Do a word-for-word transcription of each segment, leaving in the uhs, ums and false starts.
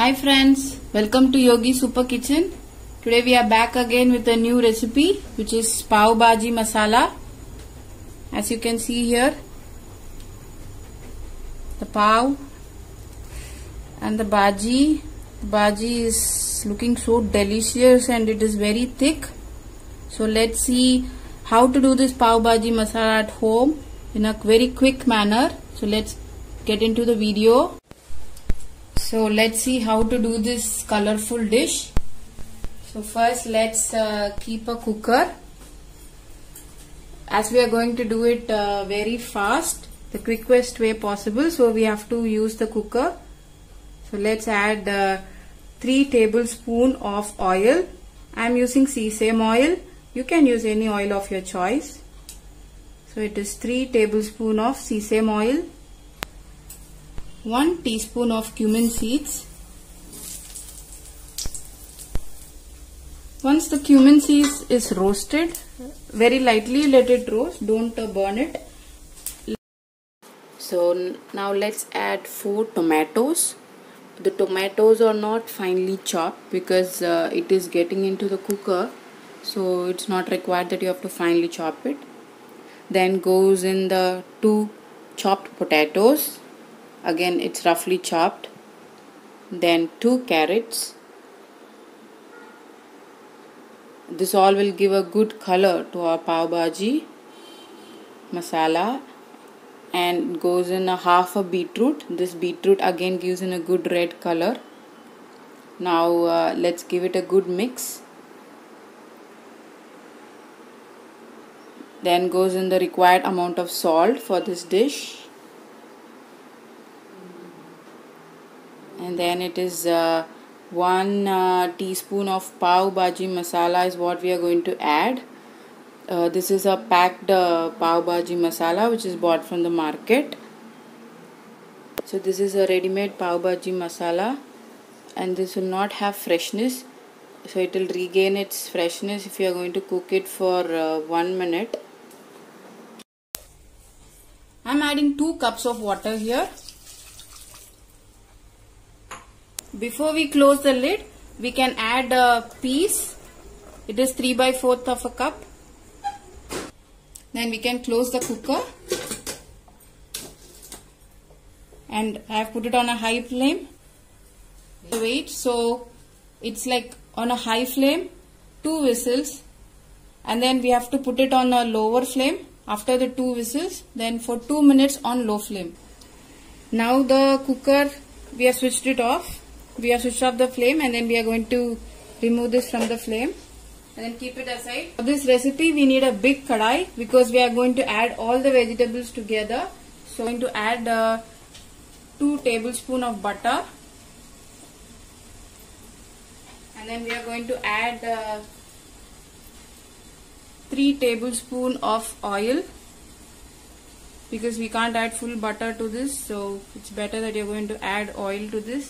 Hi friends, welcome to Yogi Super Kitchen. Today we are back again with a new recipe which is Pav Bhaji Masala. As you can see here, the pav and the bhaji. The bhaji is looking so delicious and it is very thick. So let's see how to do this Pav Bhaji Masala at home in a very quick manner. So let's get into the video. So let's see how to do this colorful dish. So first let's uh, keep a cooker. As we are going to do it uh, very fast, the quickest way possible, so we have to use the cooker. So let's add uh, three tablespoons of oil. I am using sesame oil. You can use any oil of your choice. So it is three tablespoons of sesame oil. one teaspoon of cumin seeds. Once the cumin seeds is roasted, very lightly let it roast, don't uh, burn it. So now let's add four tomatoes. The tomatoes are not finely chopped because uh, it is getting into the cooker, so it's not required that you have to finely chop it. Then goes in the two chopped potatoes. Again it's roughly chopped. Then two carrots. This all will give a good color to our pav bhaji masala. And goes in a half a beetroot. This beetroot again gives in a good red color. Now uh, let's give it a good mix. Then goes in the required amount of salt for this dish. And then it is uh, one uh, teaspoon of pav bhaji masala is what we are going to add. Uh, this is a packed uh, pav bhaji masala which is bought from the market. So this is a ready-made pav bhaji masala, and this will not have freshness. So it will regain its freshness if you are going to cook it for uh, one minute. I am adding two cups of water here. Before we close the lid, we can add a piece. It is three by fourth of a cup. Then we can close the cooker. And I have put it on a high flame. Wait, so it's like on a high flame, two whistles. And then we have to put it on a lower flame after the two whistles. Then for two minutes on low flame. Now the cooker, we have switched it off. We have switched off the flame, and then we are going to remove this from the flame and then keep it aside. For this recipe we need a big kadai because we are going to add all the vegetables together. So I'm going to add uh, two tablespoons of butter, and then we are going to add uh, three tablespoons of oil because we can't add full butter to this, so it's better that you're going to add oil to this.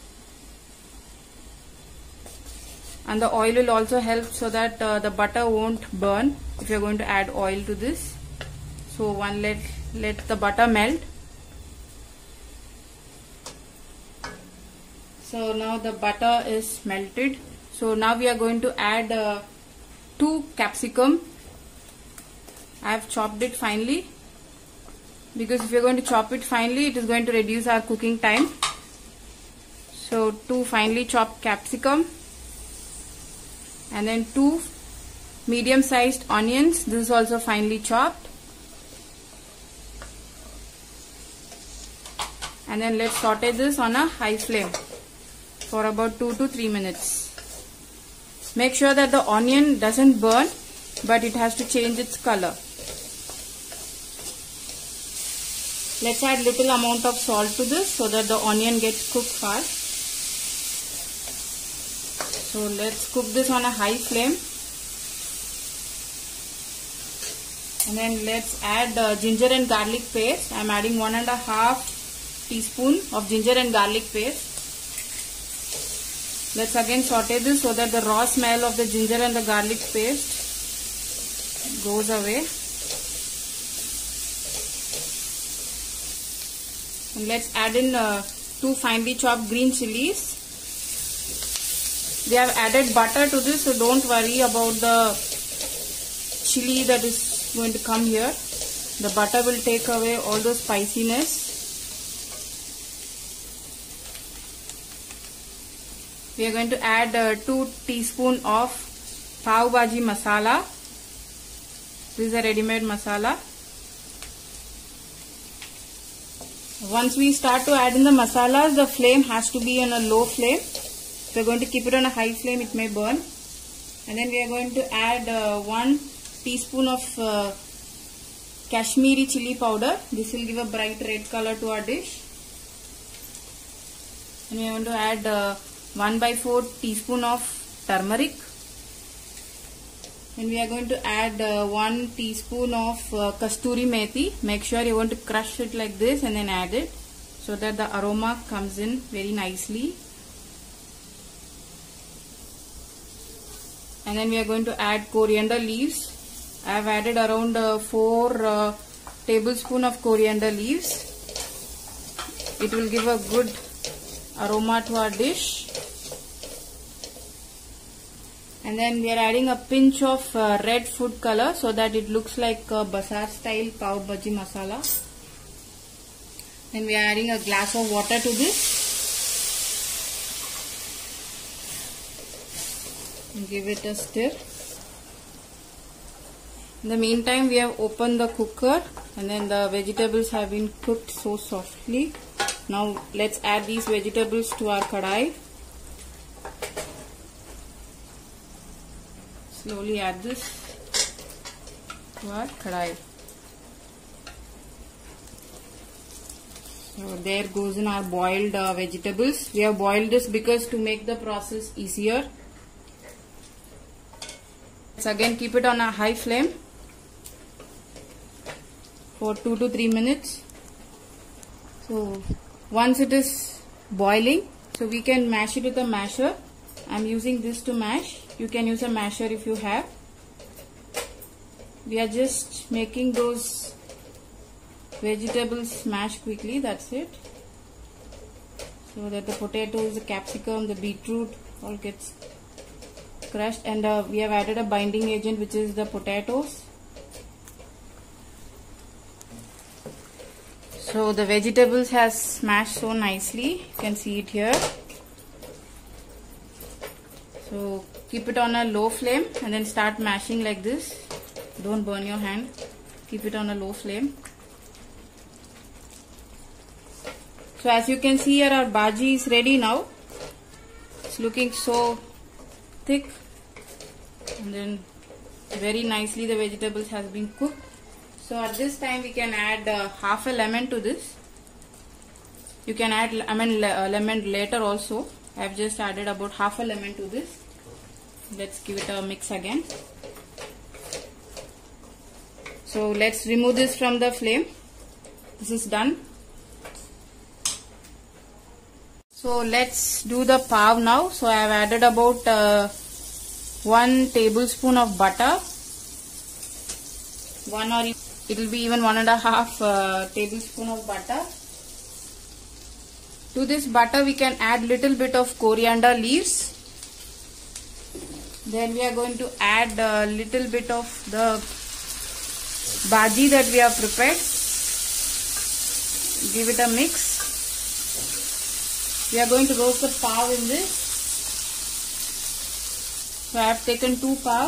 And the oil will also help so that uh, the butter won't burn if you're going to add oil to this. So one let let the butter melt. So now the butter is melted. So now we are going to add uh, two capsicum. I have chopped it finely because if you're going to chop it finely, it is going to reduce our cooking time. So two finely chopped capsicum. And then two medium sized onions. This is also finely chopped. And then let's saute this on a high flame for about two to three minutes. Make sure that the onion doesn't burn, but it has to change its color. Let's add little amount of salt to this so that the onion gets cooked fast. So let's cook this on a high flame. And then let's add uh, ginger and garlic paste. I am adding one and a half teaspoon of ginger and garlic paste. Let's again saute this so that the raw smell of the ginger and the garlic paste goes away. And let's add in uh, two finely chopped green chilies. We have added butter to this, so don't worry about the chili that is going to come here. The butter will take away all the spiciness. We are going to add uh, two teaspoons of pav bhaji masala. This is a ready-made masala. Once we start to add in the masalas, the flame has to be on a low flame. If we are going to keep it on a high flame, it may burn. And then we are going to add uh, one teaspoon of uh, Kashmiri chili powder. This will give a bright red color to our dish. And we are going to add uh, one by four teaspoon of turmeric. And we are going to add uh, one teaspoon of uh, kasturi methi. Make sure you want to crush it like this and then add it, so that the aroma comes in very nicely. And then we are going to add coriander leaves. I have added around uh, four uh, tablespoons of coriander leaves. It will give a good aroma to our dish. And then we are adding a pinch of uh, red food color, so that it looks like a bazaar style pav bhaji masala. Then we are adding a glass of water to this. And give it a stir. In the meantime, we have opened the cooker, and then the vegetables have been cooked so softly. Now let's add these vegetables to our kadai. Slowly add this to our kadai. So there goes in our boiled uh, vegetables. We have boiled this because to make the process easier. Let's again keep it on a high flame for two to three minutes. So once it is boiling, so we can mash it with a masher. I am using this to mash. You can use a masher if you have. We are just making those vegetables smash quickly, that's it. So that the potatoes, the capsicum, the beetroot all gets crushed, and uh, we have added a binding agent, which is the potatoes. So the vegetables has smashed so nicely, you can see it here. So keep it on a low flame and then start mashing like this. Don't burn your hand. Keep it on a low flame. So as you can see here, our bhaji is ready now. It's looking so thick, and then very nicely the vegetables has been cooked. So at this time we can add uh, half a lemon to this. You can add lemon, uh, lemon later also. I have just added about half a lemon to this. Let's give it a mix again. So let's remove this from the flame. This is done. So let's do the pav now. So I have added about uh, one tablespoon of butter. One or it will be even one and a half uh, tablespoon of butter. To this butter we can add little bit of coriander leaves. Then we are going to add a little bit of the bhaji that we have prepared. Give it a mix. We are going to roast the pav in this. So I have taken two pav,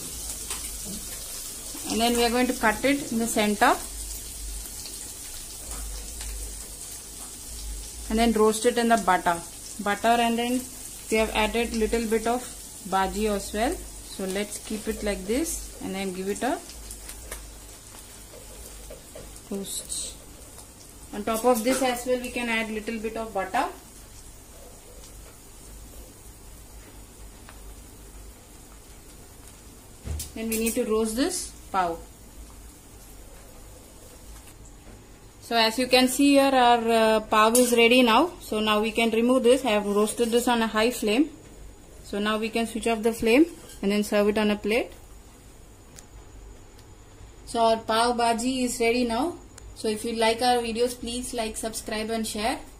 and then we are going to cut it in the center and then roast it in the butter. Butter, and then we have added little bit of bhaji as well. So let's keep it like this and then give it a roast. On top of this as well, we can add little bit of butter. Then we need to roast this pav. So as you can see here, our uh, pav is ready now. So now we can remove this. I have roasted this on a high flame. So now we can switch off the flame and then serve it on a plate. So our pav bhaji is ready now. So if you like our videos, please like, subscribe and share.